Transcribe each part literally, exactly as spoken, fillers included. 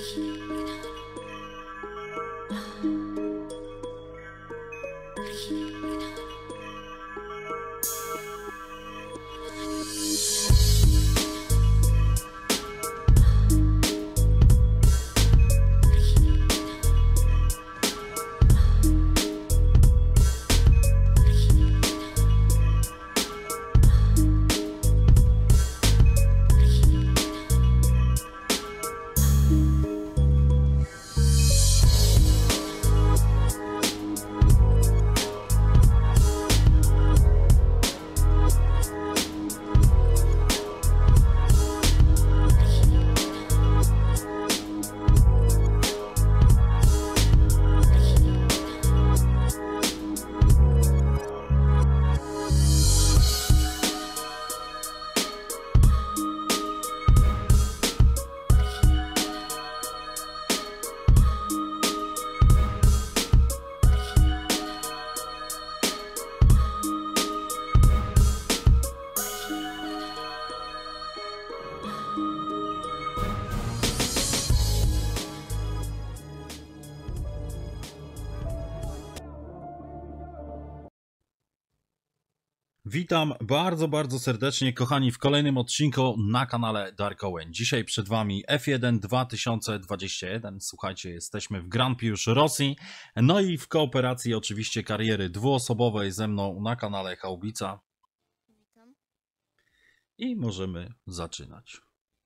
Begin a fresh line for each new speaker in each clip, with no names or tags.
Witam bardzo, bardzo serdecznie, kochani, w kolejnym odcinku na kanale Dark Owen. Dzisiaj przed Wami F jeden dwa tysiące dwadzieścia jeden. Słuchajcie, jesteśmy w Grand Prix Rosji. No i w kooperacji oczywiście kariery dwuosobowej ze mną na kanale Haubica.
Witam.
I możemy zaczynać.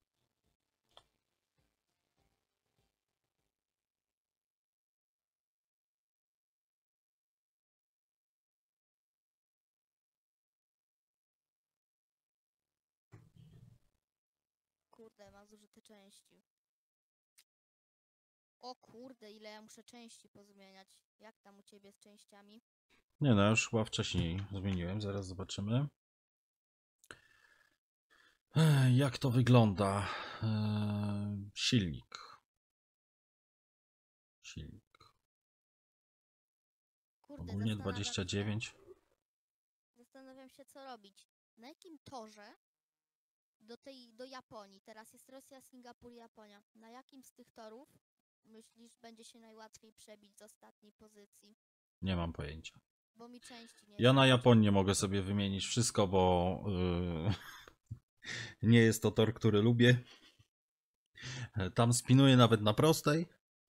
Kurde, mam zużyte części. O kurde, ile ja muszę części pozmieniać. Jak tam u ciebie z częściami?
Nie no, już chyba wcześniej zmieniłem, zaraz zobaczymy. Ech, jak to wygląda? Eee, silnik. Silnik.
Kurde,
Ogólnie
zastanawiam
dwadzieścia
się,
dziewięć.
zastanawiam się, co robić. Na jakim torze do tej, do Japonii? Teraz jest Rosja, Singapur, Japonia. Na jakim z tych torów myślisz, będzie się najłatwiej przebić z ostatniej pozycji?
Nie mam pojęcia.
Bo mi części nie
Ja na
starczy.
Japonię mogę sobie wymienić wszystko, bo yy, nie jest to tor, który lubię. Tam spinuję nawet na prostej.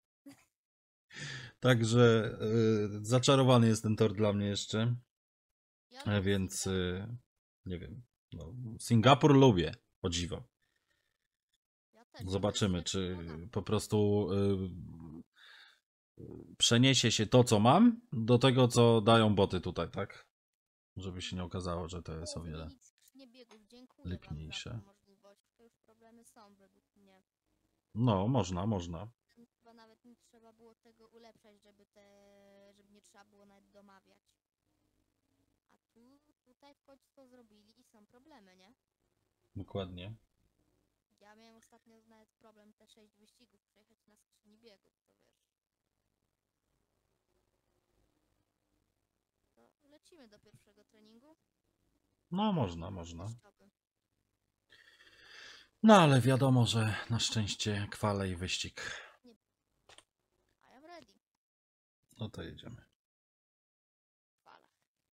Także yy, zaczarowany jest ten tor dla mnie jeszcze.
Ja
E,
lubię
Więc
Singapur.
yy, nie wiem. No, Singapur lubię, o dziwo.
Ja też, ja
Zobaczymy,
też
czy
jestem
po prostu yy, przeniesie się to, co mam, do tego, co dają boty tutaj, tak? Żeby się nie okazało, że to jest o wiele
zmienić skrzynię biegów. Dziękuję wam za
lipniejsze.
tą możliwość. To już problemy są według mnie.
No, można, można.
Chyba nawet nie trzeba było tego ulepszać, żeby te, żeby nie trzeba było nawet domawiać. A tu, tutaj w końcu to zrobili i są problemy, nie?
Dokładnie.
Ja miałem ostatnio nawet problem te sześć wyścigów przejechać na skrzyni biegów, to wiesz. To lecimy do pierwszego treningu.
No, można, można.
Testowy.
No, ale wiadomo, że na szczęście kwale i wyścig.
I am ready.
No to jedziemy.
W falach.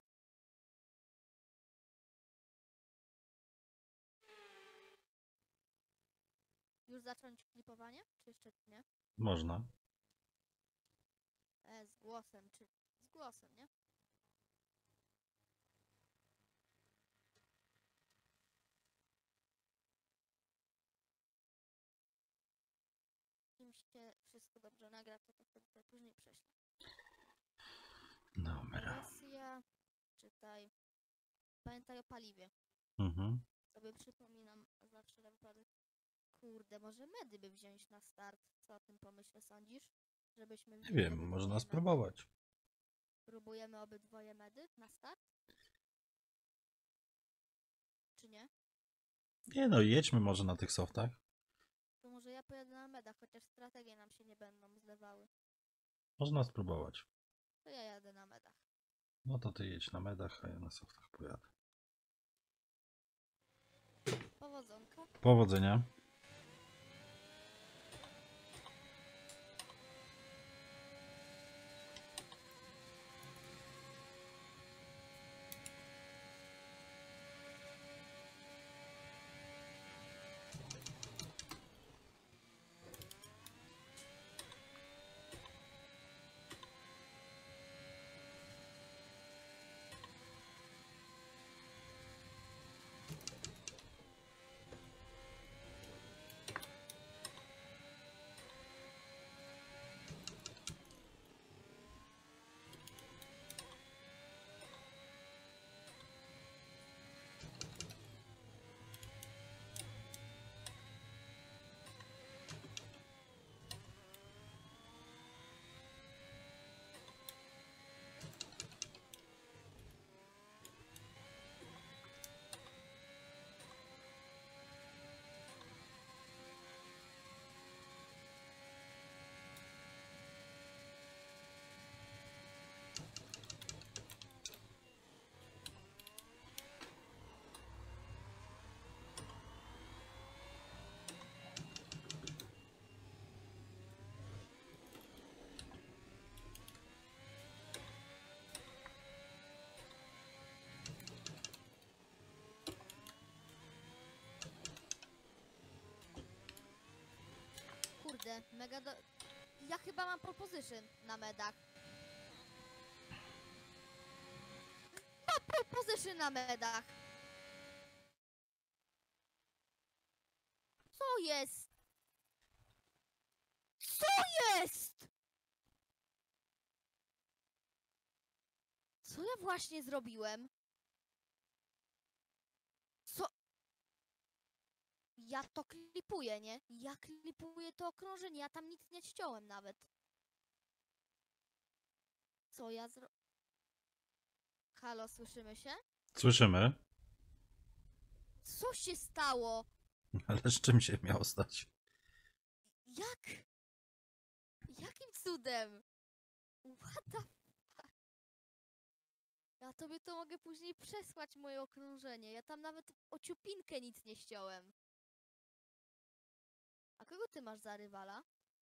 Już zacząć klipowanie? Czy jeszcze nie?
Można.
E, z głosem, czy z głosem, nie? Im się wszystko dobrze nagra, to to wtedy to później prześlę.
Dobra.
Rosja, czytaj. Pamiętaj o paliwie.
Mhm.
Sobie przypominam zawsze na wypadek. Kurde, może medy by wziąć na start. Co o tym pomyślę, sądzisz? Żebyśmy
Nie
wzięli
wiem,
obydwoje
można
medy?
spróbować.
Próbujemy obydwoje medy na start? Czy nie?
Nie no, jedźmy może na tych softach.
To może ja pojadę na medach, chociaż strategie nam się nie będą zlewały.
Można spróbować.
To ja jadę na medach.
No to ty jedź na medach, a ja na softach pojadę.
Powodzonka.
Powodzenia.
medy. Mega do... Ja chyba mam proposition na medach. Mam proposition na medach. Co jest? Co jest? Co ja właśnie zrobiłem? Co? Ja to klipuję, nie? Ja klipuję to okrążenie, ja tam nic nie ściąłem nawet. Co ja zro... Halo, słyszymy się?
Słyszymy.
Co się stało?
Ale z czym się miało stać?
Jak? Jakim cudem? What the fuck? Ja tobie to mogę później przesłać moje okrążenie. Ja tam nawet o ciupinkę nic nie ściąłem. A kogo ty masz za rywala?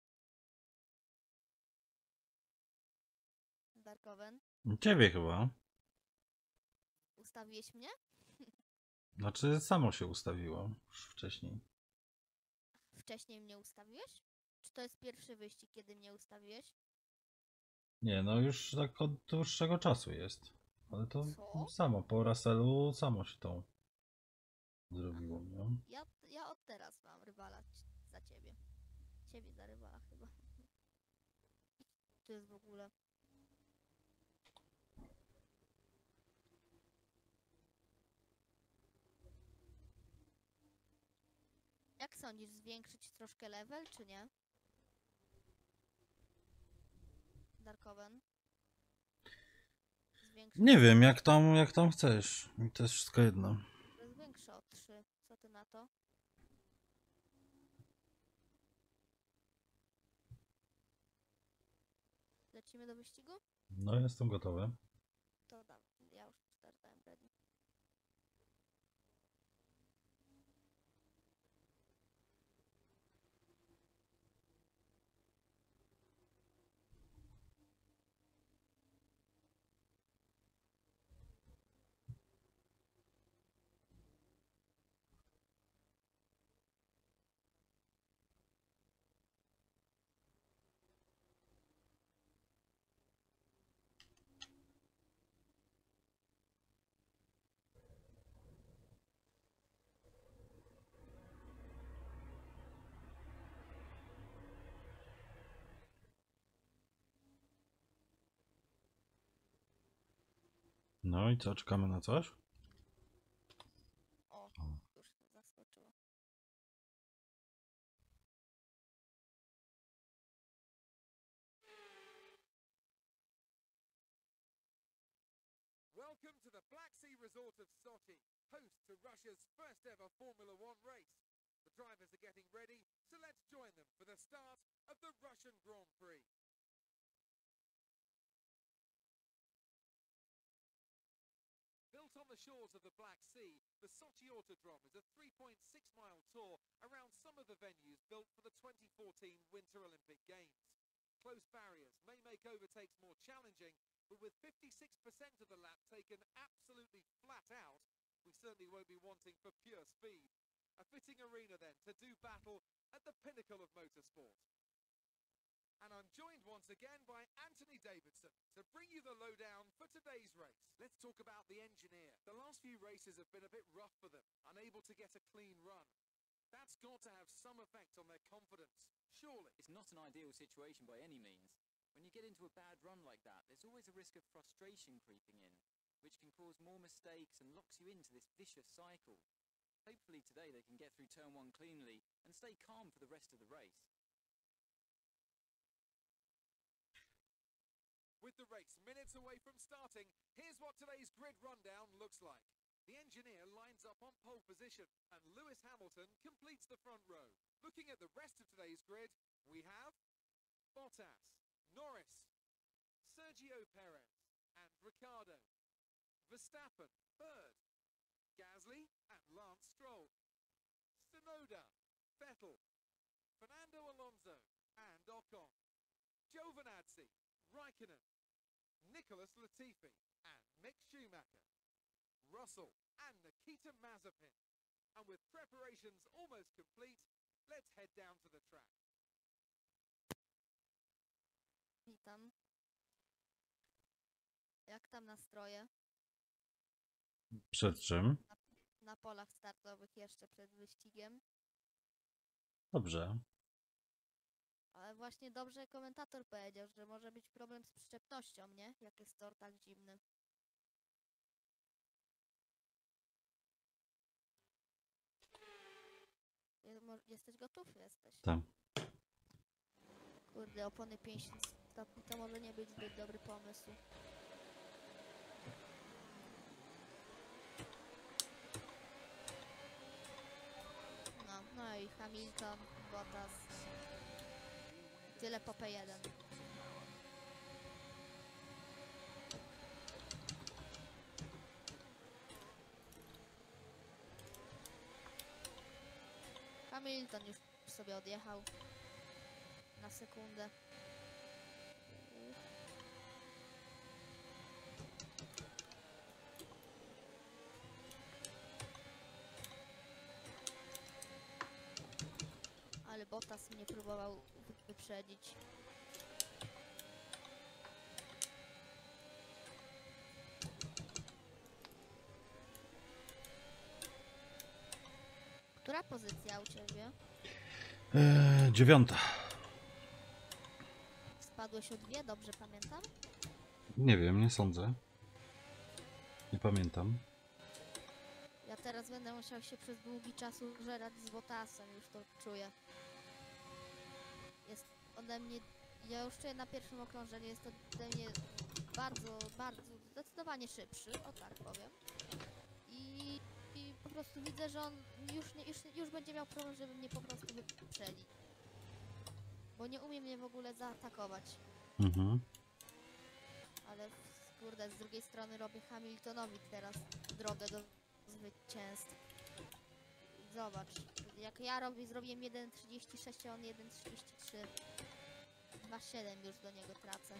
Darkoven?
Ciebie chyba.
Ustawiłeś mnie?
Znaczy samo się ustawiło już wcześniej.
Wcześniej mnie ustawiłeś? Czy to jest pierwszy wyścig, kiedy mnie ustawiłeś?
Nie, no już tak od dłuższego czasu jest. Ale to
Co?
samo, po Russellu samo się to zrobiło, nie?
Ja, ja od teraz mam rywala c- za ciebie. Ciebie za rywala chyba. To jest w ogóle. Jak sądzisz, zwiększyć troszkę level, czy nie? Darkoven? Zwiększyć?
Nie wiem, jak tam, jak tam chcesz. Mi to jest wszystko jedno.
To jest większe o trzy. Co ty na to? Lecimy do wyścigu?
No, jestem gotowy.
To dam. Ja już startałem ready.
No i co, czekamy na coś?
O, już zaskoczyło.
Welcome to the Black Sea Resort of Sochi, host to Russia's first ever Formula One race. The drivers are getting ready, so let's join them for the start of the Russian Grand Prix. Built on the shores of the Black Sea, the Sochi Autodrome is a three point six mile tour around some of the venues built for the twenty fourteen Winter Olympic Games. Close barriers may make overtakes more challenging, but with fifty-six percent of the lap taken absolutely flat out, we certainly won't be wanting for pure speed. A fitting arena then to do battle at the pinnacle of motorsport. And I'm joined once again by Anthony Davidson to bring you the lowdown for today's race. Let's talk about the engineer. The last few races have been a bit rough for them, unable to get a clean run. That's got to have some effect on their confidence, surely.
It's not an ideal situation by any means. When you get into a bad run like that, there's always a risk of frustration creeping in, which can cause more mistakes and locks you into this vicious cycle. Hopefully today they can get through turn one cleanly and stay calm for the rest of the race.
With the race minutes away from starting, here's what today's grid rundown looks like. The engineer lines up on pole position, and Lewis Hamilton completes the front row. Looking at the rest of today's grid, we have Bottas, Norris, Sergio Perez, and Ricciardo. Verstappen, third. Gasly and Lance Stroll. Tsunoda, Vettel, Fernando Alonso, and Ocon. Giovinazzi, Raikkonen, Nicholas Latifi, and Mick Schumacher. Russell and Nikita Mazepin. And with preparations almost complete, let's head down to the track.
tam? Jak tam nastroje?
Przed czym?
Na polach startowych jeszcze przed wyścigiem.
Dobrze.
Ale właśnie dobrze komentator powiedział, że może być problem z przyczepnością, nie? Jak jest tor tak zimny. Je- mo- Jesteś gotów? Jesteś.
Tak.
Kurde, opony pięćdziesiąt stopni to może nie być zbyt dobry pomysł. No, no i Hamilton, Bottas. Tyle po P jeden. Hamilton już sobie odjechał na sekundę. Ale Bottas mnie próbował wy- wyprzedzić. Która pozycja u ciebie?
Eee, dziewiąta.
Spadłeś o dwie, dobrze pamiętam?
Nie wiem, nie sądzę. Nie pamiętam.
Ja teraz będę musiał się przez długi czas użerać z Bottasem, już to czuję. Jest ode mnie, ja już czuję na pierwszym okrążeniu, jest ode mnie bardzo, bardzo, zdecydowanie szybszy, o tak powiem. I, i po prostu widzę, że on już, nie, już, już będzie miał problem, żeby mnie po prostu wyprzedzić. Bo nie umie mnie w ogóle zaatakować.
Mhm.
Ale w- kurde, z drugiej strony robię Hamiltonowi teraz drogę do zwycięstwa. Zobacz, jak ja robię, zrobiłem jeden trzydzieści sześć, a on jeden trzydzieści trzy. dwa siedem już do niego tracę.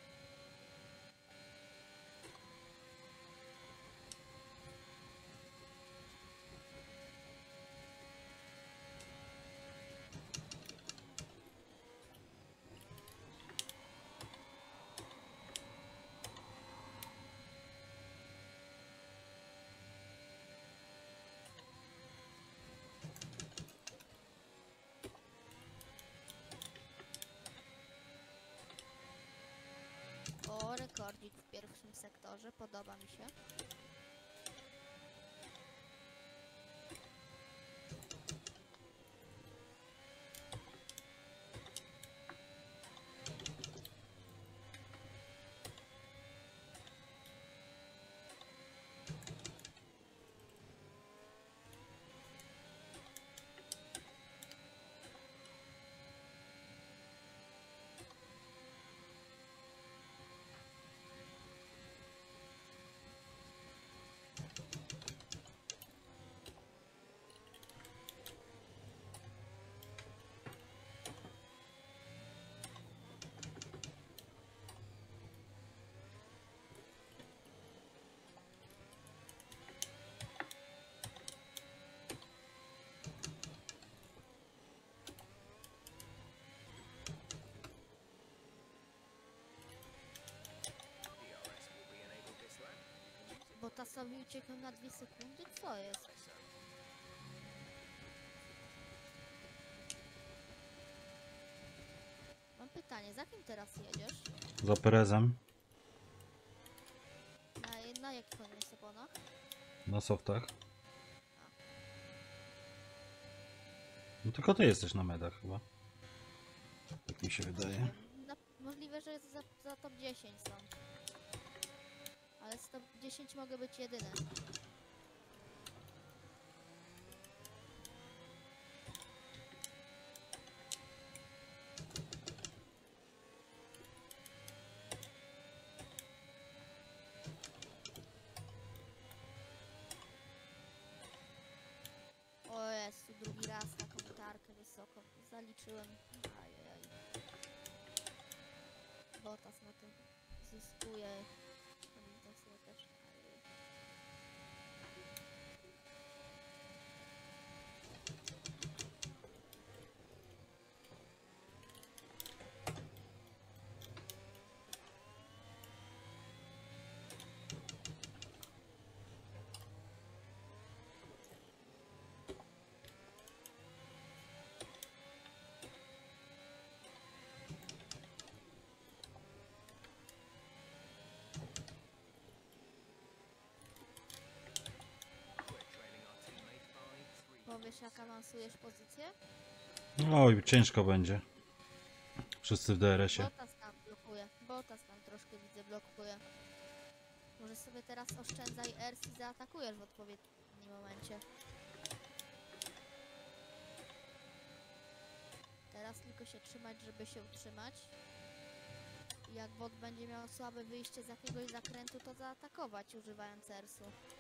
O, rekordzik w pierwszym sektorze, podoba mi się. Bottasowi uciekłem na dwie sekundy? Co jest? Mam pytanie, za kim teraz jedziesz?
Za Perezem.
Na, na jakich on jest oponach?
Na softach. No tylko ty jesteś na medach chyba. Tak mi się wydaje.
Nie wiem, na, możliwe, że za, za top dziesięć są. Ale z top dziesięć mogę być jedyny. O Jezu, drugi raz taką tarkę wysoko zaliczyłem. Ajajaj. Bottas na tym zyskuje. Hamilton sobie też. Ajaj. powiesz, jak awansujesz pozycję?
Oj, ciężko będzie. Wszyscy w D R S ie.
Botas tam blokuje. Botas tam troszkę widzę blokuje. Może sobie teraz oszczędzaj Ers i zaatakujesz w odpowiednim momencie. Teraz tylko się trzymać, żeby się utrzymać. I jak bot będzie miał słabe wyjście z jakiegoś zakrętu, to zaatakować używając Ersu.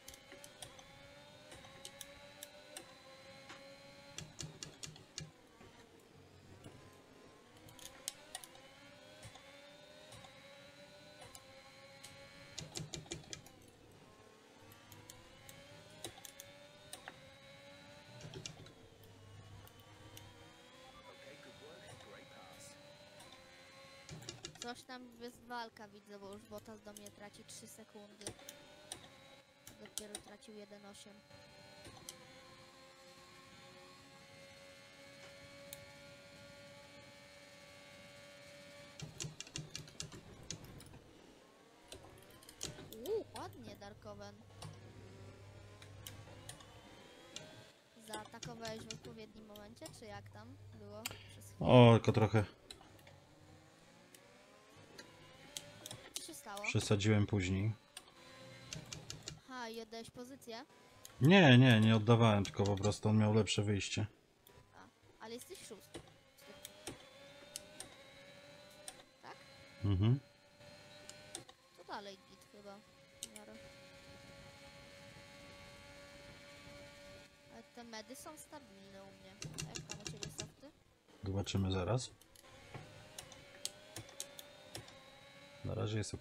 Coś tam jest walka, widzę, bo już Botas do mnie traci trzy sekundy. Dopiero tracił jeden osiem. Uuu, ładnie Darkoven. Zaatakowałeś w odpowiednim momencie, czy jak tam było? Przez chwilę.
O, tylko trochę
Co się stało?
przesadziłem później.
Aha, i oddałeś pozycję?
Nie, nie, nie oddawałem, tylko po prostu on miał lepsze wyjście.
Ale jesteś szósty. Tak?
Mhm.
To dalej git chyba. W miarę. Ale te medy są stabilne u mnie. A jak tam u ciebie softy?
Zobaczymy zaraz. Na razie jest ok.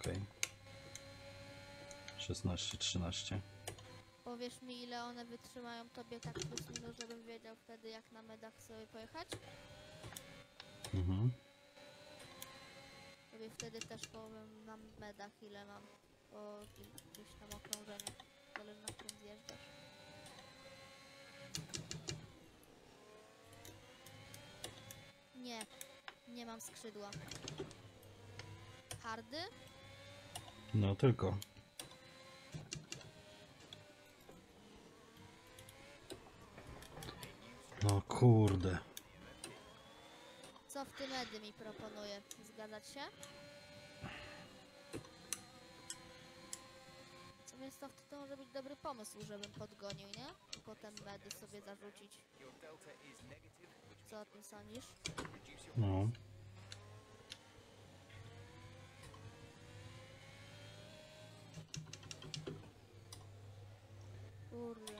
szesnaście trzynaście.
Powiesz mi, ile one wytrzymają tobie tak plus minus, żebym wiedział wtedy, jak na medach sobie pojechać?
Mhm.
Tobie wtedy też powiem na medach, ile mam po gdzieś tam okrążeniu. Zależy, na którym zjeżdżasz. Nie, nie mam skrzydła. Hardy?
No tylko. No kurde.
Co w tym medy mi proponuje? Zgadzać się? Co więc to, to może być dobry pomysł, żebym podgonił, nie? I potem medy sobie zarzucić. Co o tym sądzisz?
No.
Kurde.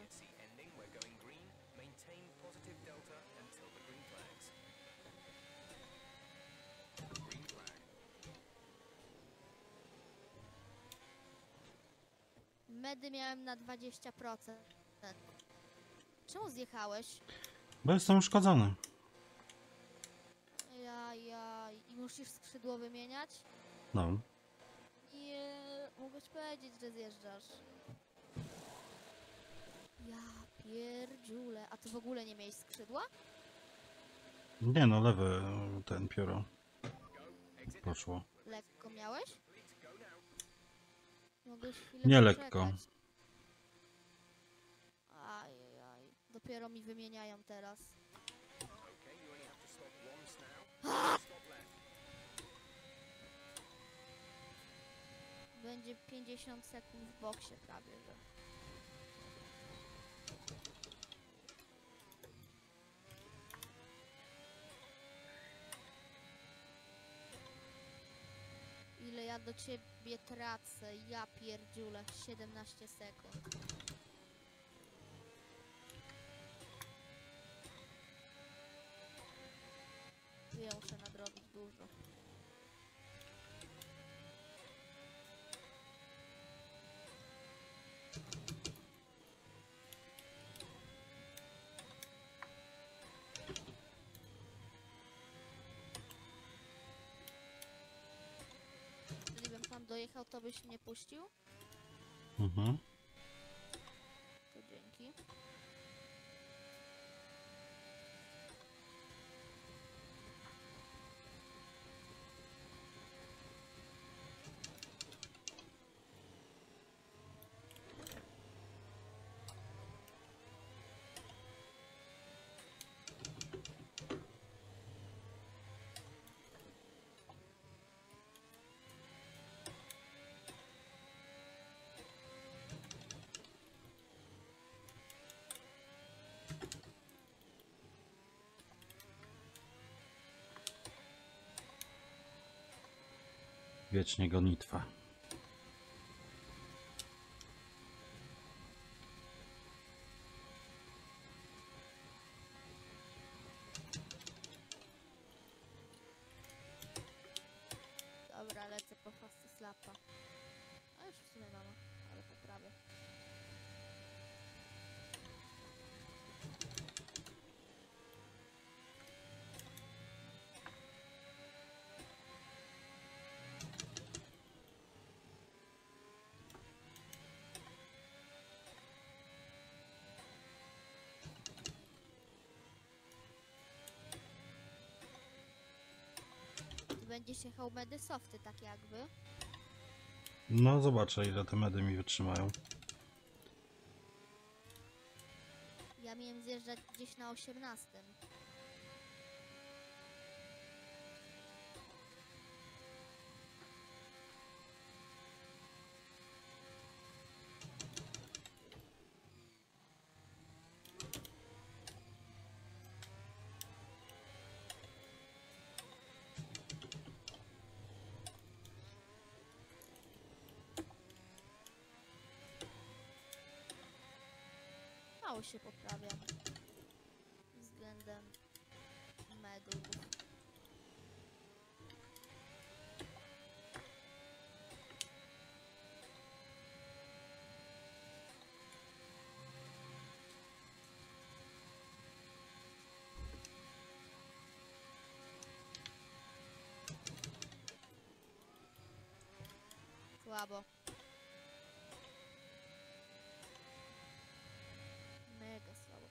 Medy miałem na dwadzieścia procent. Czemu zjechałeś?
Bo jestem uszkodzony.
Ja, ja... I musisz skrzydło wymieniać?
No.
Nie, mogłeś powiedzieć, że zjeżdżasz. Ja pierdziule. A ty w ogóle nie miałeś skrzydła?
Nie no, lewy ten pióro. Poszło.
Lekko miałeś? Mogłeś chwilę
Nie
poczekać.
lekko.
Ajajaj. Dopiero mi wymieniają teraz. Będzie pięćdziesiąt sekund w boksie prawie, że. Ile ja do ciebie tracę? Ja pierdziule. siedemnaście sekund. Ja muszę nadrobić dużo. Jeżeli bym tam dojechał, to byś mnie puścił?
Mhm.
To dzięki.
wiecznie gonitwa.
Dobra, lecę po fasty slapa. A już w sumie mama, ale poprawię. Tu będzie się jechał medy softy, tak jakby.
No zobaczę, ile te medy mi wytrzymają.
Ja miałem zjeżdżać gdzieś na osiemnastym. Mało się poprawiam względem medów. Słabo. Mega słabo.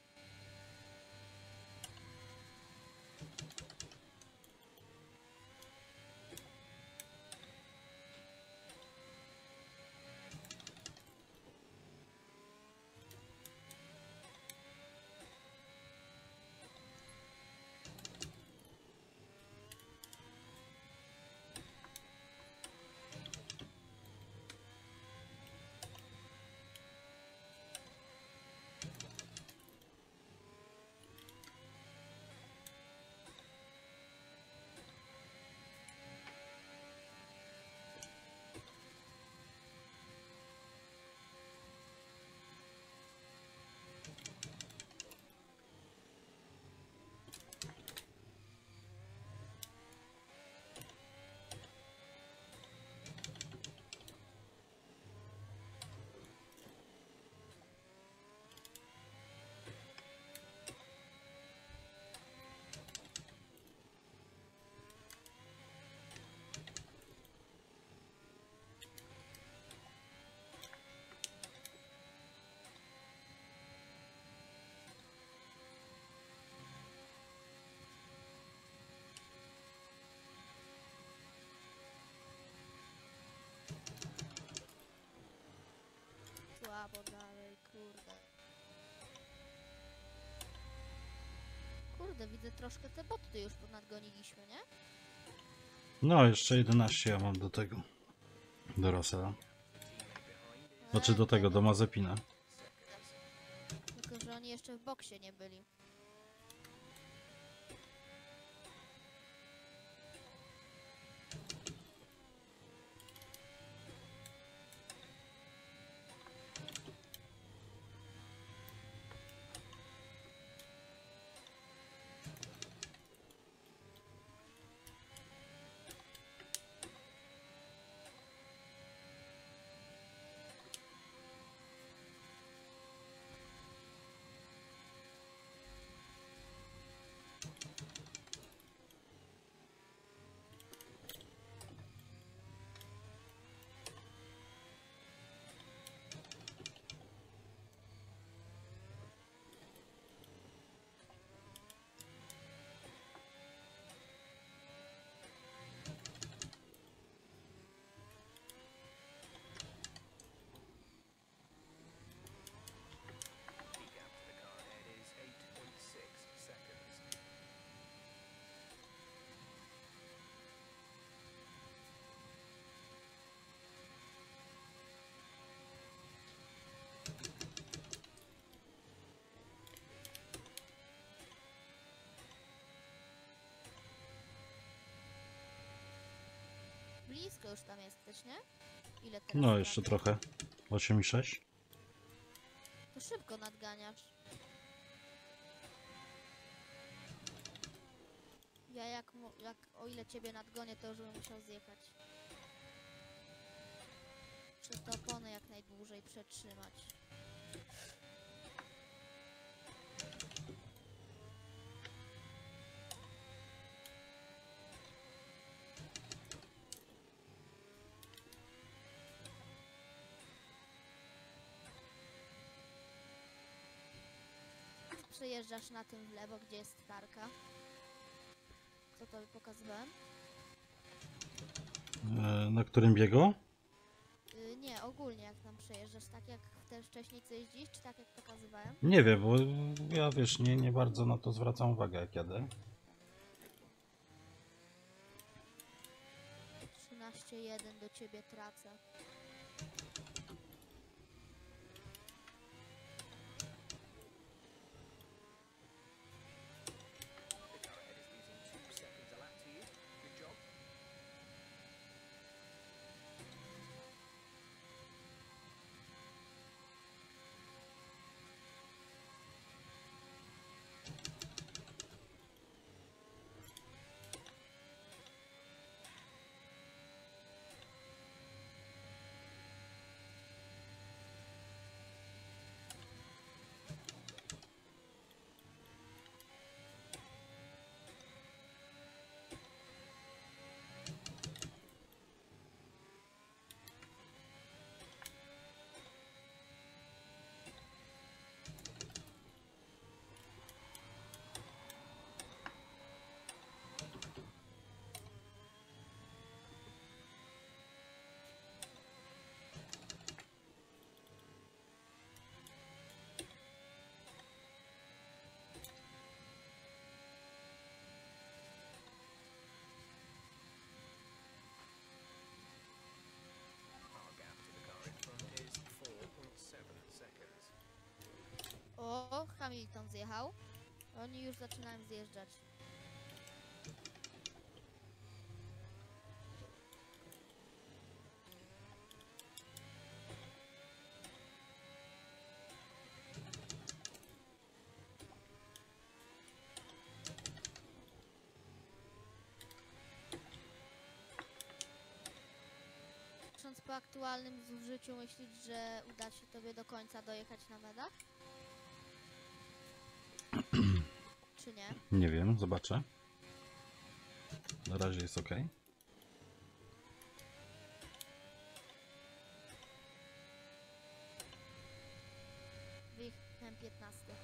Słabo dalej, kurde. Kurde, widzę troszkę te boty już nadgoniliśmy, nie?
No, jeszcze jedenaście ja mam do tego. Do Russella. Znaczy do tego, do Mazepina.
Tylko, że oni jeszcze w boksie nie byli. blisko już tam jesteś, nie? Ile teraz
No, jeszcze
straty?
trochę. osiem i sześć.
To szybko nadganiasz. Ja jak, mo- jak o ile ciebie nadgonię, to już bym musiał zjechać. Muszę te opony jak najdłużej przetrzymać. Przejeżdżasz na tym w lewo, gdzie jest tarka. Co to pokazywałem?
E, na którym biegu?
Yy, nie, ogólnie jak tam przejeżdżasz, tak jak też wcześniej co jeździsz, czy tak jak pokazywałem?
Nie wiem, bo ja wiesz, nie, nie bardzo na to zwracam uwagę jak jadę.
trzynaście jeden do ciebie tracę.
The car ahead is losing two seconds a lap to you. Good job. Our gap to the car in front is four point seven seconds.
O, Hamilton zjechał. Oni już zaczynają zjeżdżać. Patrząc po aktualnym zużyciu, myślisz, że uda się tobie do końca dojechać na medach? Czy nie?
Nie wiem, zobaczę. Na razie jest ok.
Wyjechałem piętnasty.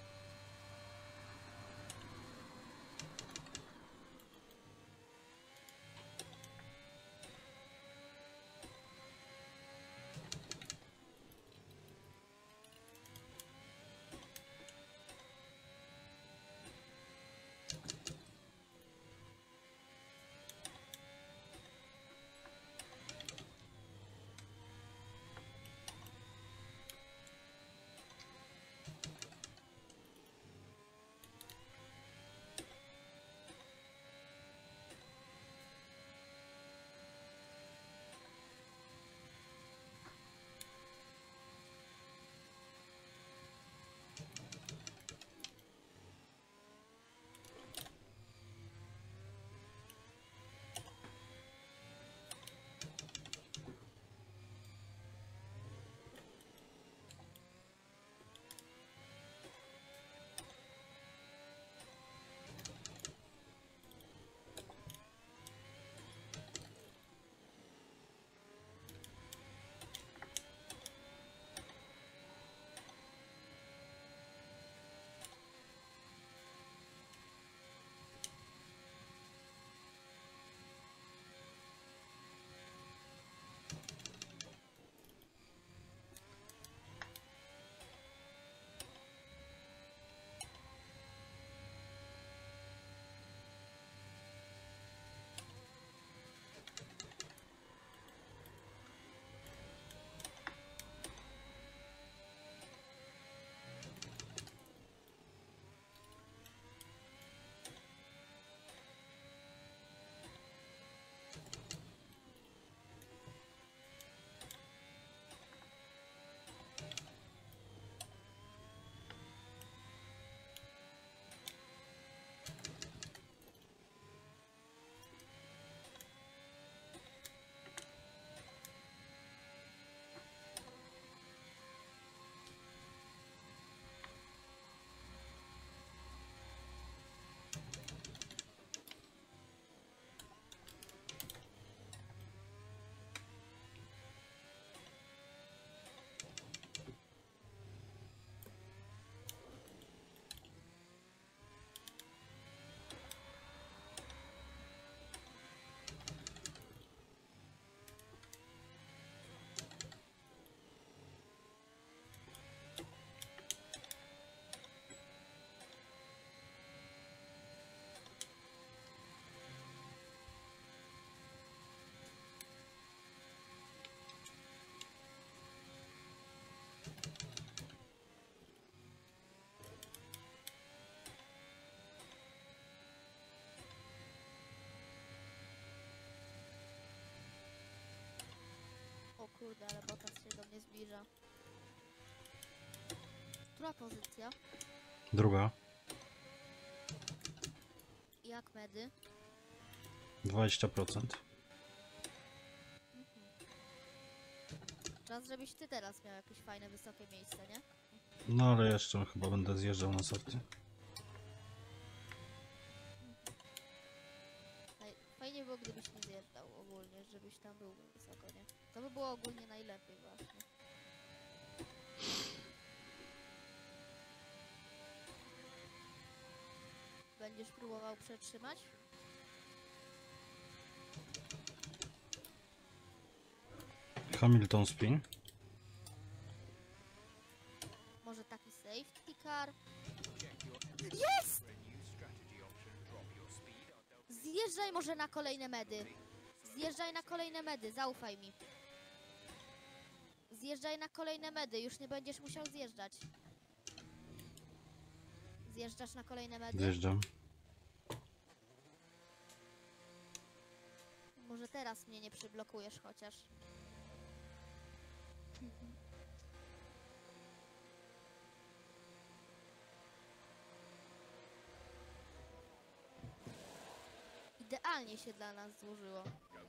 kurde, ale Bottas się do mnie zbliża. Która pozycja?
Druga.
Jak medy?
dwadzieścia procent.
Czas, żebyś ty teraz miał jakieś fajne, wysokie miejsce, nie?
No ale jeszcze chyba będę zjeżdżał na softy.
Faj- Fajnie było, gdybyś nie zjeżdżał ogólnie, żebyś tam był wysoko, nie? To by było ogólnie najlepiej właśnie. Będziesz próbował przetrzymać?
Hamilton spin.
Może taki safety car? Jest! Zjeżdżaj może na kolejne medy. Zjeżdżaj na kolejne medy, zaufaj mi. Zjeżdżaj na kolejne medy, już nie będziesz musiał zjeżdżać. Zjeżdżasz na kolejne medy?
Zjeżdżam.
Może teraz mnie nie przyblokujesz chociaż. Idealnie się dla nas złożyło.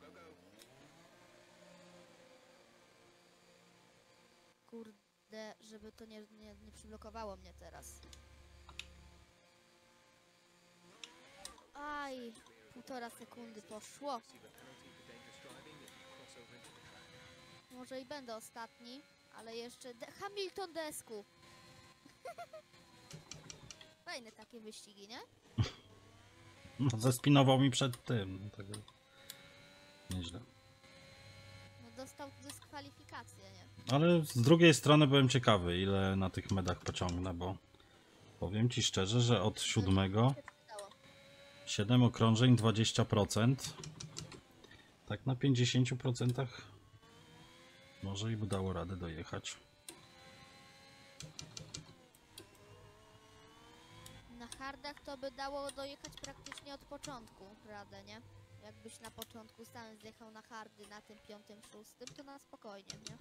Kurde, żeby to nie, nie, nie przyblokowało mnie teraz. Aj, półtora sekundy poszło. Może i będę ostatni, ale jeszcze... De Hamilton desku. Fajne takie wyścigi, nie?
No, zespinował mi przed tym. No, tego... Nieźle.
No dostał dyskwalifikację, nie?
Ale z drugiej strony byłem ciekawy, ile na tych medach pociągnę, bo powiem ci szczerze, że od siódmego
Się przydało.
siedem okrążeń, dwadzieścia procent. Tak na pięćdziesięciu procentach może i by dało radę dojechać.
Na hardach to by dało dojechać praktycznie od początku radę, nie? Jakbyś na początku sam zjechał na hardy na tym piątym, szóstym, to na spokojnie, nie?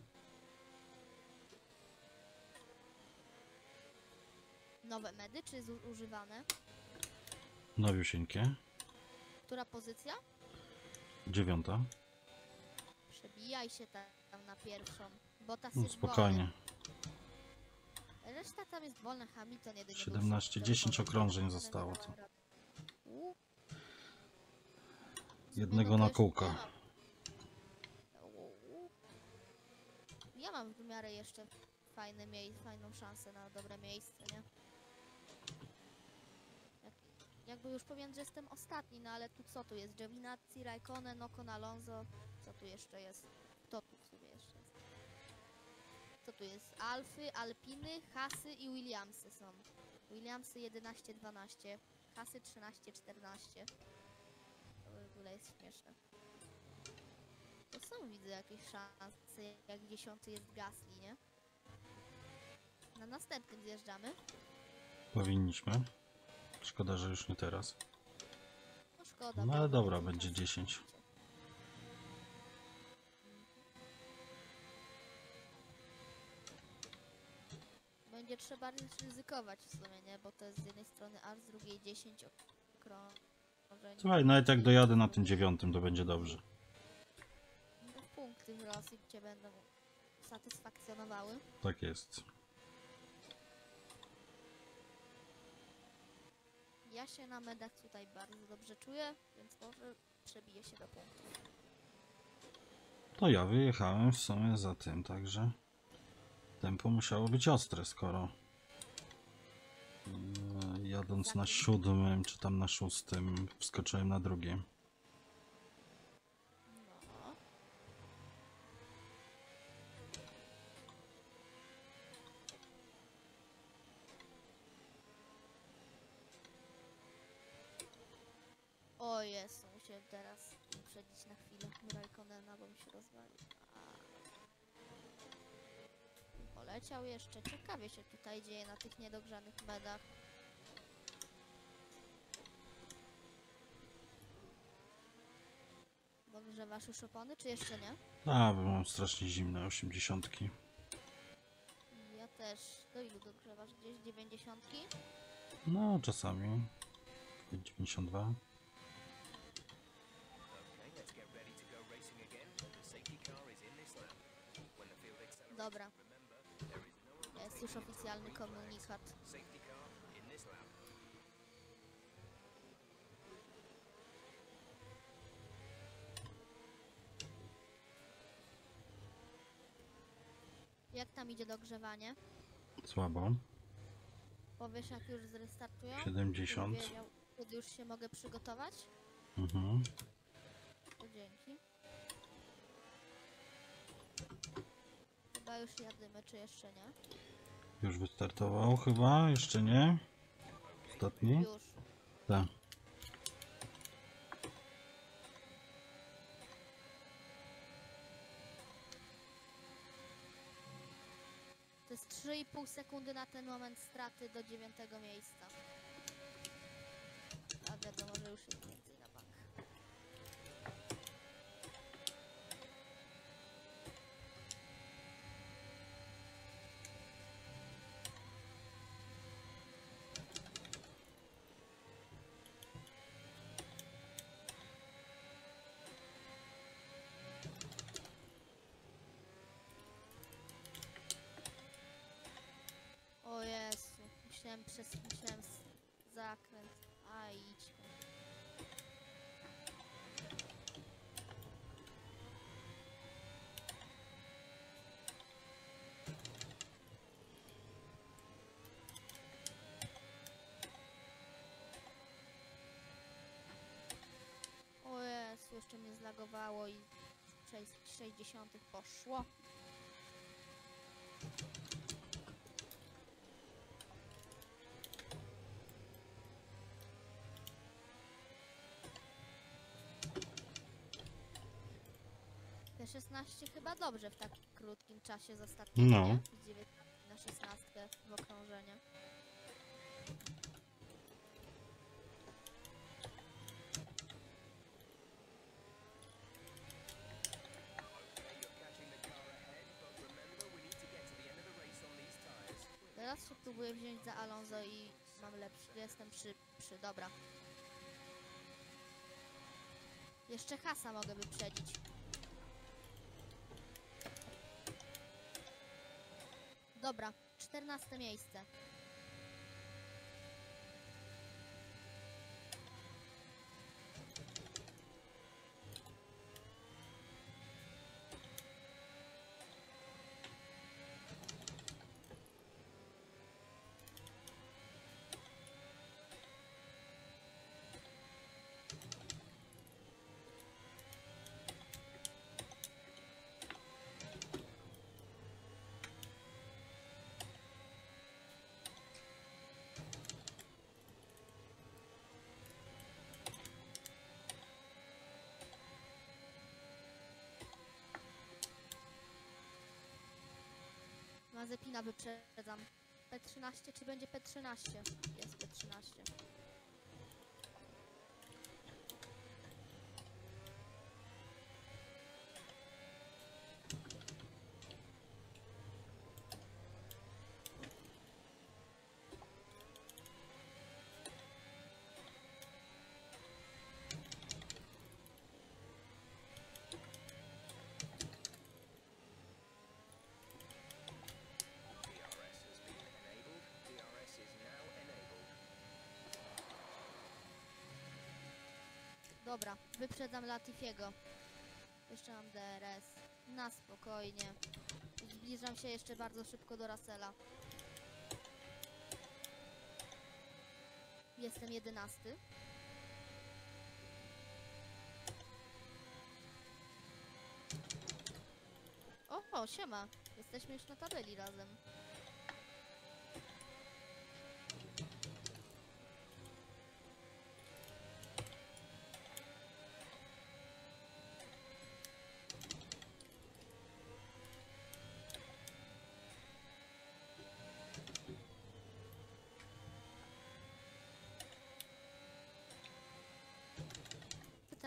Nowe medy czy zu- używane?
Nowiusieńkie.
Która pozycja?
Dziewiąta.
Przebijaj się tam na pierwszą. Bottas
No,
jest
spokojnie.
wolny. Reszta tam jest wolna, Hamilton jedynie był
siedemnaście,
szybki,
dziesięć
wolny,
okrążeń
ale
zostało,
nie dałem
co?
rady. U.
Jednego
No to
na
jeszcze
kółko.
ja mam. U. Ja mam w miarę jeszcze fajne mie fajną szansę na dobre miejsce, nie? Jak, jakby już powiem, że jestem ostatni, no ale tu co tu jest? Giovinazzi, Raikkonen, Ocon, Alonso. Co tu jeszcze jest? Kto tu w sumie jeszcze jest? Co tu jest? Alfy, Alpiny, Hasy i Williamsy są. Williamsy jedenaście dwanaście, Hasy trzynaście czternaście. To w ogóle jest śmieszne. To są, widzę, jakieś szanse, jak dziesiąty jest Gasly, nie? Na następnym zjeżdżamy.
Powinniśmy. Szkoda, że już nie teraz.
No szkoda.
No
bo
ale dobra,
będzie
będzie
czas.
dziesięć.
Będzie trzeba ryzykować w sumie, nie? Bo to jest z jednej strony A, z drugiej dziesięć okrążeń.
Słuchaj, nawet jak dojadę na tym dziewiątym, to będzie dobrze.
No, punkty w Rosji cię będą satysfakcjonowały.
Tak jest.
Ja się na medach tutaj bardzo dobrze czuję, więc może przebiję się do punktów.
To ja wyjechałem w sumie za tym, także tempo musiało być ostre, skoro e, jadąc na siódmym czy tam na szóstym wskoczyłem na drugie.
No. O Jezu, musiałem teraz uprzedzić na chwilę Raikkonena, bo mi się rozwalił. A. Poleciał jeszcze. Ciekawie się tutaj dzieje na tych niedogrzanych medach. Dobrze, dogrzewasz już opony, czy jeszcze nie?
A, bo mam strasznie zimne osiemdziesiątki.
Ja też. Do ilu dogrzewasz? Gdzieś dziewięćdziesiątki?
No, czasami. dziewięćdziesiąt dwa.
Dobra. Jest już oficjalny komunikat. Jak tam idzie dogrzewanie?
Słabo.
Powiesz, jak już zrestartują?
siedemdziesiąt.
Żebym wiedział, kiedy już się mogę przygotować?
Mhm.
To dzięki. Chyba już jadymy, czy jeszcze nie?
Już wystartował chyba? Jeszcze nie? Ostatni?
Już.
Tak.
To jest trzy i pół sekundy na ten moment straty do dziewiątego miejsca. A wiadomo, że już jest więcej na bank. O Jezu, musiałem przez... musiałem s- zakręt. A idź. O Jezu, jeszcze mnie zlagowało i sześć sześćdziesiątych poszło. Te szesnaście chyba dobrze w tak krótkim czasie z ostatniego,
No.
nie? Z dziewiętnastki na szesnastkę w okrążenie. Teraz się próbuję wziąć za Alonso i mam lepszy, jestem przy, przy, dobra. Jeszcze Hasa mogę wyprzedzić. Dobra, czternaste miejsce. Mazepina wyprzedzam. P trzynaście czy będzie P trzynaście? Jest P trzynaście. Dobra, wyprzedzam Latifiego. Jeszcze mam D R S. Na spokojnie. Zbliżam się jeszcze bardzo szybko do Russella. Jestem jedenasty. O, o, siema. Jesteśmy już na tabeli razem.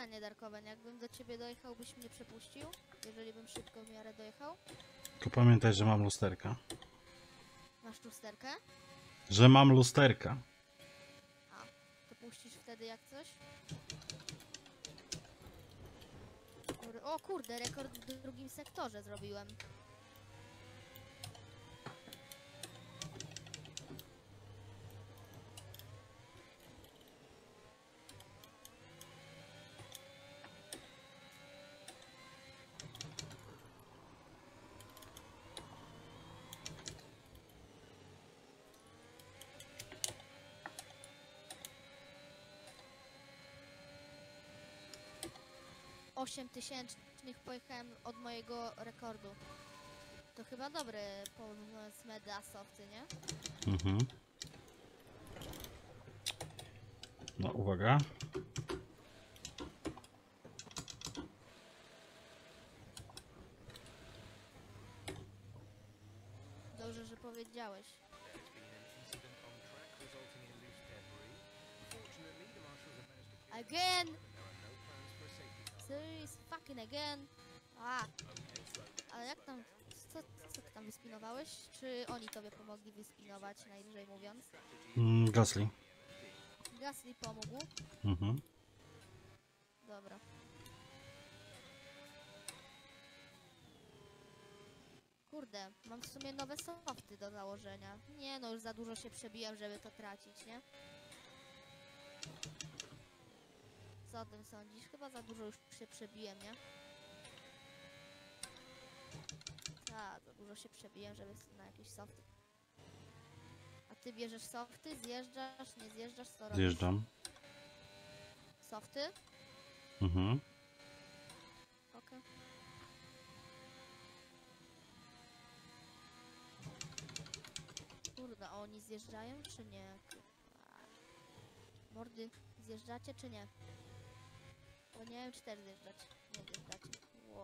pytanie, Darkowen. Jakbym do ciebie dojechał, byś mnie przepuścił? Jeżeli bym szybko w miarę dojechał?
Tylko pamiętaj, że mam lusterka.
Masz lusterkę?
Że mam lusterka.
A, to puścisz wtedy jak coś? Kur- O kurde, rekord w drugim sektorze zrobiłem. osiem tysięcznych pojechałem od mojego rekordu. To chyba dobry pomysł Meda Softy, nie?
Mhm. No, uwaga.
Dobrze, że powiedziałeś. Again! Serious fucking again! A! Ale jak tam... Co, co ty tam wyspinowałeś? Czy oni tobie pomogli wyspinować, najwyżej mówiąc?
Mm, Gasly.
Gasly pomógł?
Mhm.
Dobra. Kurde, mam w sumie nowe softy do założenia. Nie no, już za dużo się przebiłem, żeby to tracić, nie? Co o tym sądzisz? Chyba za dużo już się przebiłem, nie? Tak, za dużo się przebiłem, żeby na jakieś softy. A ty bierzesz softy? Zjeżdżasz? Nie zjeżdżasz? Co robisz?
Zjeżdżam.
Softy?
Mhm.
Okej. Kurde, a oni zjeżdżają czy nie? Mordy, zjeżdżacie czy nie? Bo nie wiem, czy też zjeżdżać. Nie zjeżdżacie. Wow.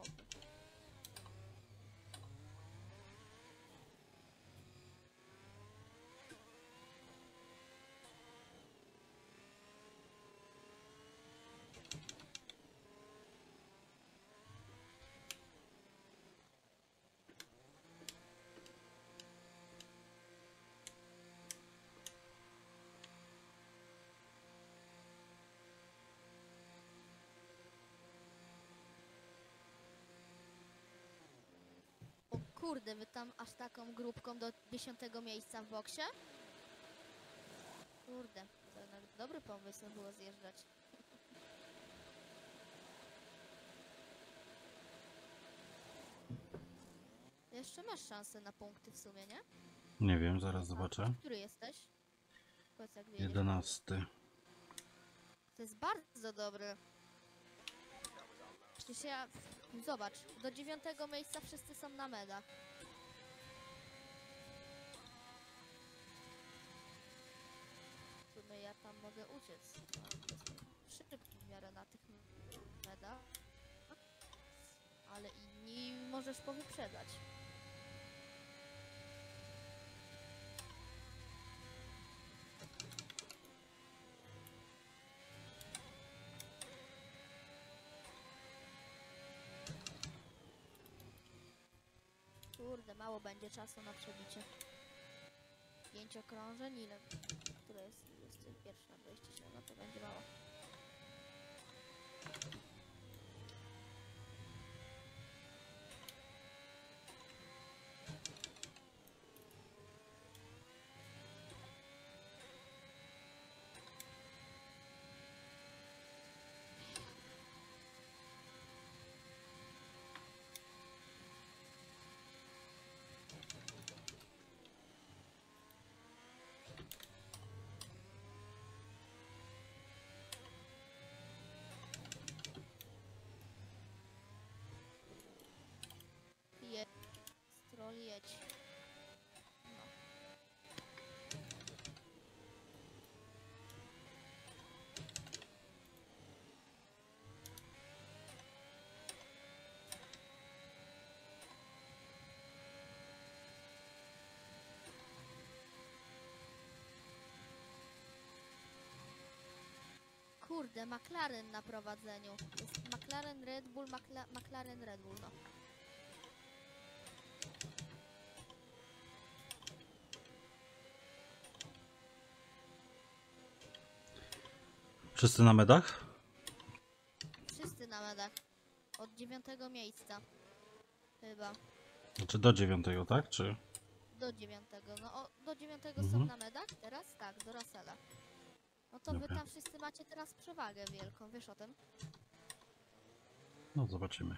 O kurde, wy tam aż taką grupką do dziesiątego miejsca w boksie? Kurde, to jednak dobry pomysł było zjeżdżać. Jeszcze masz szansę na punkty w sumie, nie?
Nie wiem, zaraz zobaczę.
Który jesteś? Powiedz jak wyjedziesz.
Jedenasty.
To jest bardzo dobre. Przecież ja... Zobacz, do dziewiątego miejsca wszyscy są na medach. W sumie ja tam mogę uciec. No, szybki w miarę na tych medach. Ale inni możesz powyprzedać. Kurde, mało będzie czasu na przebicie. Pięć okrążeń, ile? Które jest dwudziesty pierwszy na dwadzieścia siedem, no to będzie mało. Jedź. Stroll, jedź. No. Kurde, McLaren na prowadzeniu. Jest McLaren, Red Bull, Macla McLaren, Red Bull, no.
Wszyscy na medach?
Wszyscy na medach. Od dziewiątego miejsca. Chyba.
Znaczy do dziewiątego, tak? Czy...
Do dziewiątego. No o, do dziewiątego
Mhm.
są na medach? Teraz? Tak, do Russella. No to wy
Dobra.
tam wszyscy macie teraz przewagę wielką, wiesz o tym?
No zobaczymy.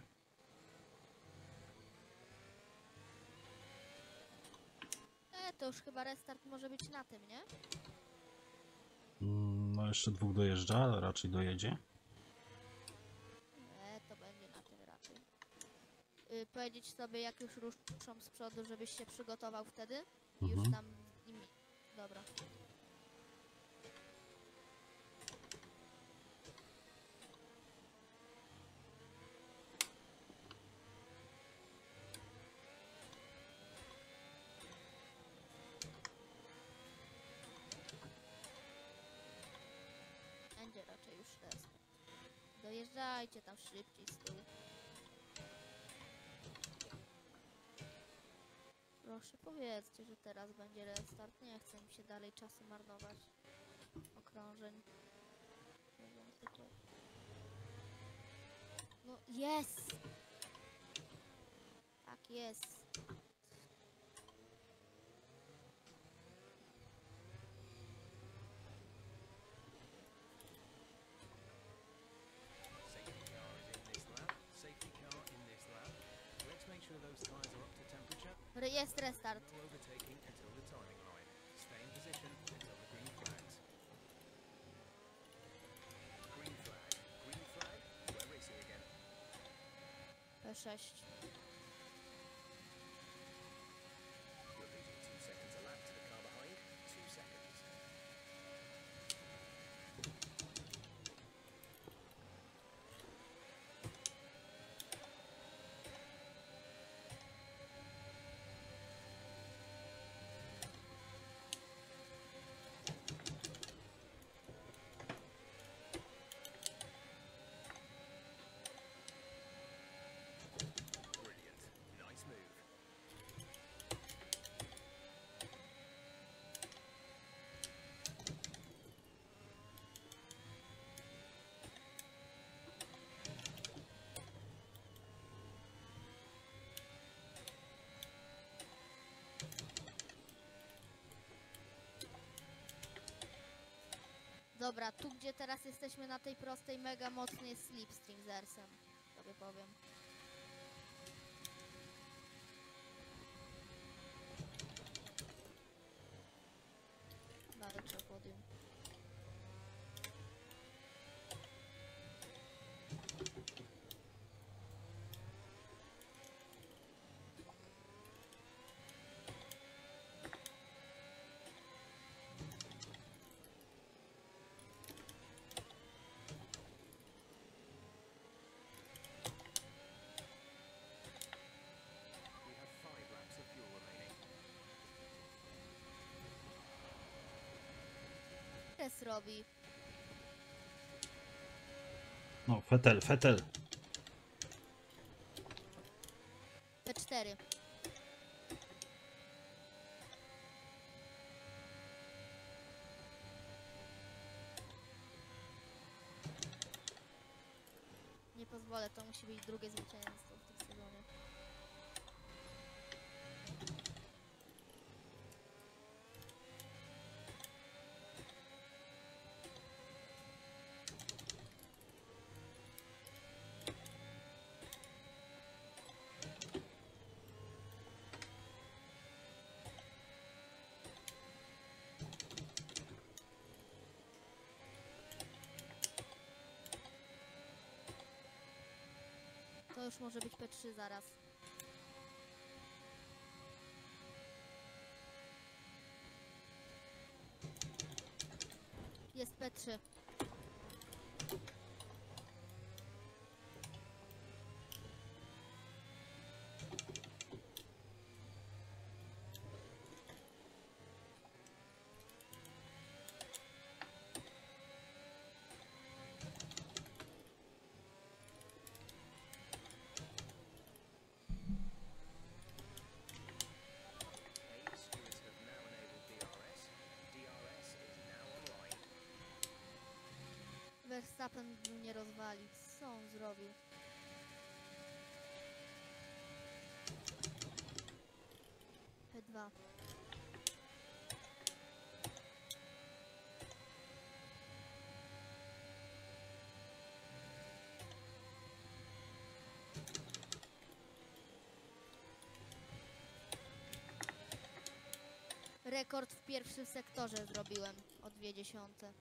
E, to już chyba restart może być na tym, nie?
Mm, No jeszcze dwóch dojeżdża, ale raczej dojedzie.
E, to będzie na tym raczej. Y, powiedzieć sobie, jak już ruszą z przodu, żebyś się przygotował wtedy? I już
Mhm.
tam z nimi... Dobra. Będzie raczej już restart. Dojeżdżajcie tam szybciej z tyłu. Proszę powiedzcie, że teraz będzie restart. Nie chcę mi się dalej czasu marnować. Okrążeń. Nie wiem, co to... No jest! Tak jest.
Safety car is in this lap. Safety car in this lap. Let's make sure those tyres are up to temperature.
Re- Jest restart.
No overtaking until the timing line. Stay in position until the green flags. Green flag. Green flag. We're racing again.
P sześć.
You're losing two seconds a lap to the car behind. Two seconds. Brilliant. Nice move.
Dobra, tu gdzie teraz jesteśmy na tej prostej, mega mocny jest slipstream z Ersem. Sobie powiem. Walczę o podium.
We have five laps of fuel remaining.
Res robi.
No, Fetel, Fetel.
P cztery. Nie pozwolę, to musi być drugie zwycięstwo w tym sezonie. To już może być P trzy zaraz. Jest P trzy. Verstappen mnie rozwalił. Co on zrobił? P dwa. Rekord w pierwszym sektorze zrobiłem o dwie dziesiąte.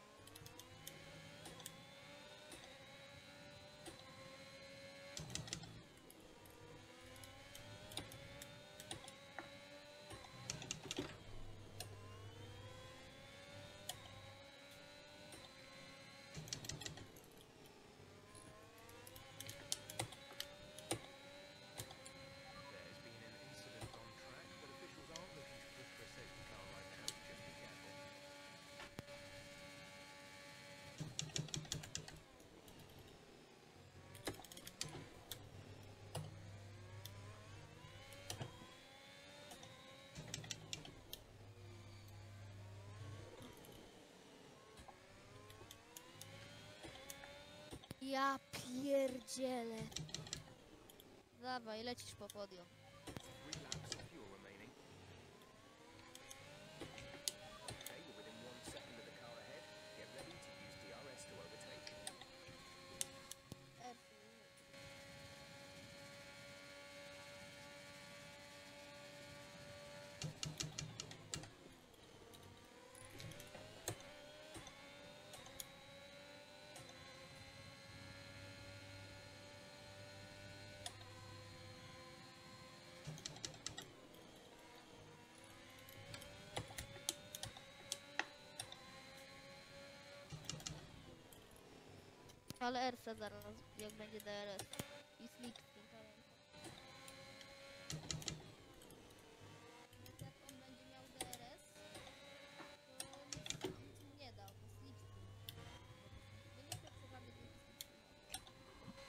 There's been an incident on track, but officials aren't looking to push for a safety car right now. Just be careful.
Ja pierdzielę. Dawaj, lecisz po podium.
Three laps of fuel remaining. Okay, you're within one second of the car ahead. Get ready to use D R S to overtake.
Ale R C zaraz, jak będzie D R S. I slipstream, pamiętam. Więc jak on będzie miał D R S, to nic, nic mu nie dał, to slipstream. Bo nie chcę przeważnie wielki slipstream.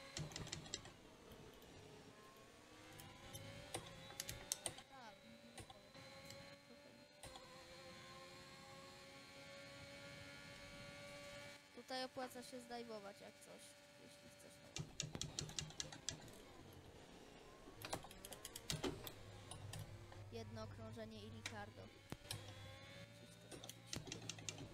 Tak, nie powiem. Tutaj opłaca się zdajwować jak coś, jeśli chcesz to. Jedno okrążenie i Ricardo. Musisz to zrobić.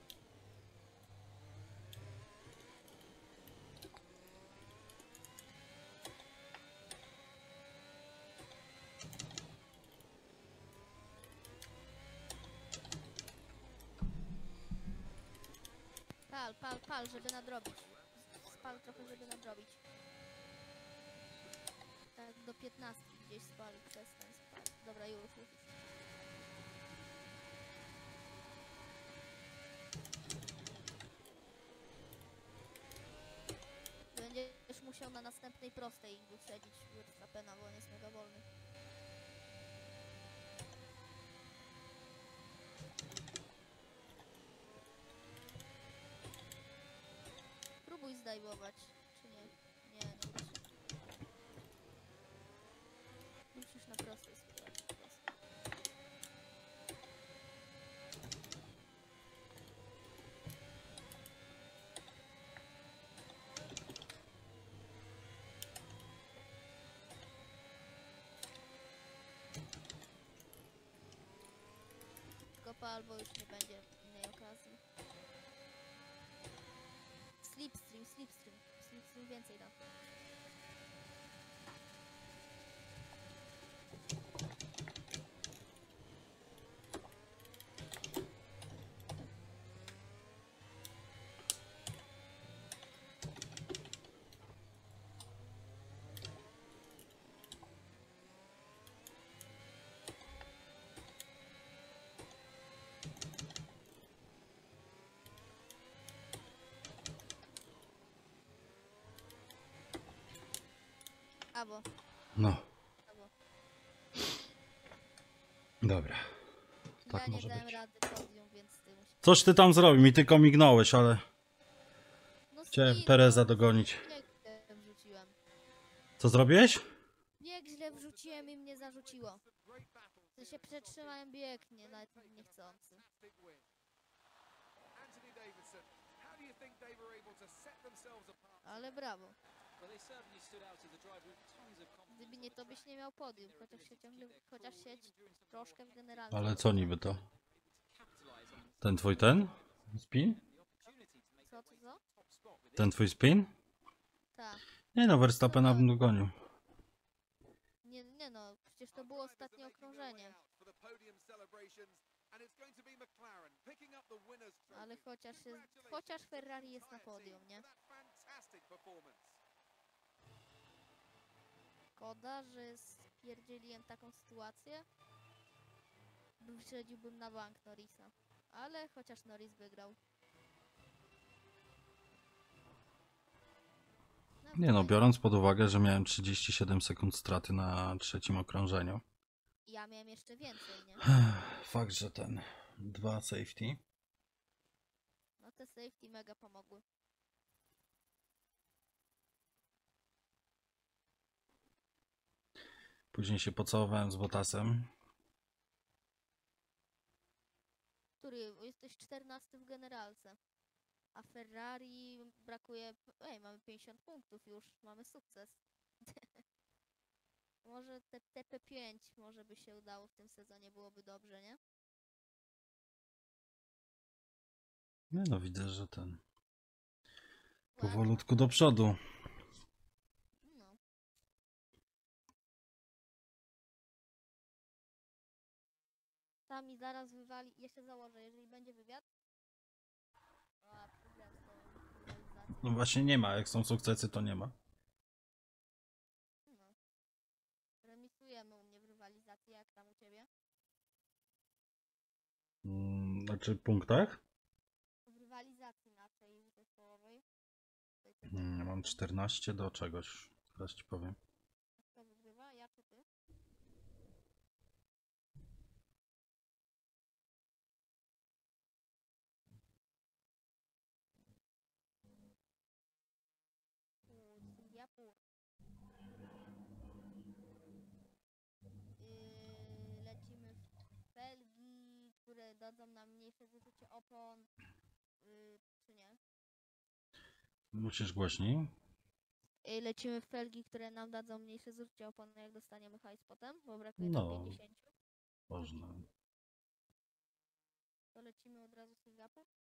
Pal, pal, pal, żeby nadrobić. Spal trochę, żeby nadrobić. Tak, do piętnastki gdzieś spal, przestań spać. Dobra, już, już. Będziesz musiał na następnej prostej wyprzedzić Verstappena, bo on jest mega wolny. Próbuj zdajwować, czy nie? Nie, nie da się. Musisz na prostej spróbować. po prostu. Tylko pal, bo już nie będzie innej okazji. Slipstream, slipstream, slipstream więcej da. Albo,
No,
albo.
dobra. Tak
Ja nie
może
dałem
być.
rady podium, więc ty musisz.
Coś ty tam zrobił, mi tylko mignąłeś, ale
No
chciałem
slip,
Pereza
no,
dogonić.
bieg źle wrzuciłem.
Co zrobiłeś?
Bieg źle wrzuciłem i mnie zarzuciło. To się przetrzymałem bieg, nie, nawet niechcący.
Fantastic win. Anthony Davidson, how do you think they were able to set themselves apart?
Ale brawo.
Well, they certainly stood out as a drive with tons of confidence
Gdyby
on
nie
the
to,
track.
byś nie miał podium,
Their
chociaż się
ability to
ciągle,
keep their
chociaż
cool,
sieć
even during some of the more
troszkę w
hectic
generalce.
Ale co niby to?
capitalize on
Ten twój ten? Spin?
the opportunity to make
Co,
their
co,
way
co?
to the top spot within.
Ten twój spin?
Tak.
Nie no, Verstappena bym dogonił.
Nie, nie no, przecież to było ostatnie okrążenie.
For the podium celebrations, and it's going to be McLaren picking up the winner's trophy.
Ale chociaż, jest,
Congratulations
chociaż
to the
Ferrari jest na
entire team
podium, nie?
for that fantastic performance.
Szkoda, że spierdzieliłem taką sytuację. Wyprzedziłbym na bank Norrisa. Ale chociaż Norris wygrał. No,
Nie no,
fajnie.
biorąc pod uwagę, że miałem trzydzieści siedem sekund straty na trzecim okrążeniu.
Ja miałem jeszcze więcej, nie?
Fakt, że ten dwa safety.
No te safety mega pomogły.
Później się pocałowałem z Bottasem.
Który jesteś czternasty w generalce. A Ferrari brakuje. Ej, mamy pięćdziesiąt punktów już. Mamy sukces. Może te T P pięć może by się udało w tym sezonie, byłoby dobrze, nie?
Nie no, widzę, że ten
Ładnie.
powolutku do przodu.
No. Sami zaraz wywali. Jeszcze założę, jeżeli będzie wywiad. A, przegrałem z tą rywalizacją.
No właśnie nie ma, jak są sukcesy, to nie ma.
No. Remisujemy u mnie w rywalizacji, jak tam u ciebie?
Mm, Znaczy w punktach?
W rywalizacji naszej zespołowej. Tutaj coś
Mm, Ja mam
tam.
czternaście do czegoś. Teraz ci powiem.
Kto wygrywa? Ja czy ty? U, Singapur. Yy, lecimy w felgi, które dadzą nam mniejsze zużycie opon. Yy, czy nie?
Musisz głośniej.
Yy, lecimy w felgi, które nam dadzą mniejsze zużycie opon, jak dostaniemy hajs potem, bo brakuje
No.
nam pięćdziesiąt.
Można.
To lecimy od razu Singapur.